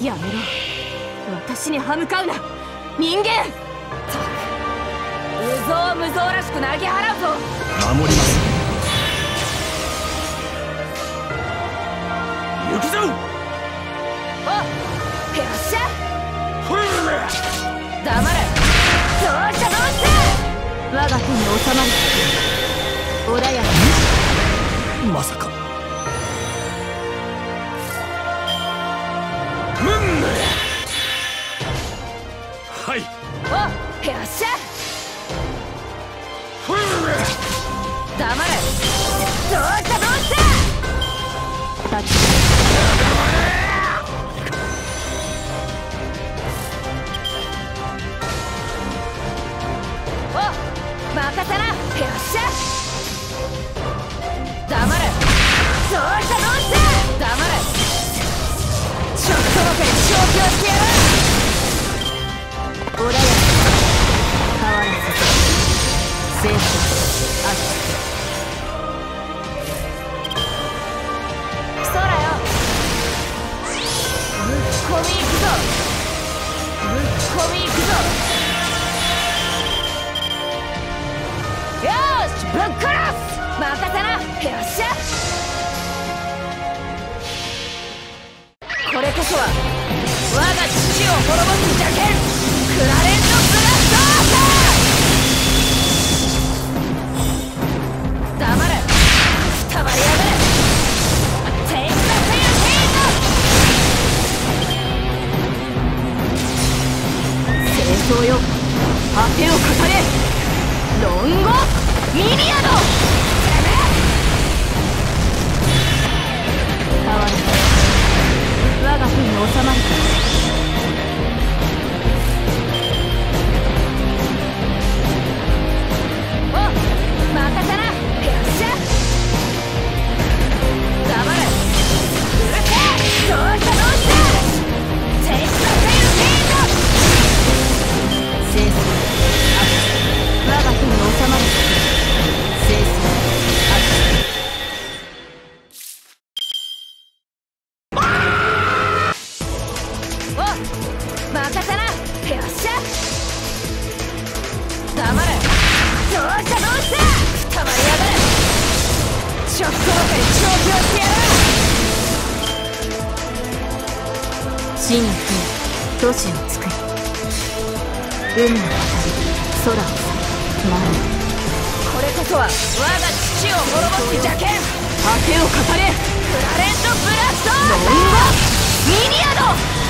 やめろ。私に歯向かうな、人間。ったく、無造無造らしく投げ払うぞ。 守ります。行くぞ。 お、よっしゃ。黙れ。どうしたどうした。我が手に収まる。穏やかに。 まさか。はい。 お、よっしゃ。黙れ。どうしたどうした。立ち。お、任せな。よっしゃ。黙れ。どうしたどうした。黙れ。ちょっとばかり消去してやる。穏やかに変わらず生徒あっ空よ。ぶっ込みいくぞ。ぶっ込みいくぞ。よーし、ぶっ殺す。任せな。よっしゃ。これこそは我が父を滅ぼす邪剣、クラレントブラストー。黙れ。くたばりやがれ。テイクザフェイルフィールド。清掃よ、果てを語れ。ロンゴミニアド。変わらず我が手に収まるか。お、任せな。よっしゃ。黙れ。うるせえ。どうしたどうした。テイクザフェイルフィールド。清掃あっ我が手に収まるか。清掃あっ任せな。よっしゃ。黙れ。どうしたどうした。くたばりやがれ。ちょっとばかり調教してやる。真の国、都市を作り、海を渡り、空を去り、守る。これこそは我が父を滅ぼす邪剣、果てを語れ。クラレントブラスト。ロンゴミニアド。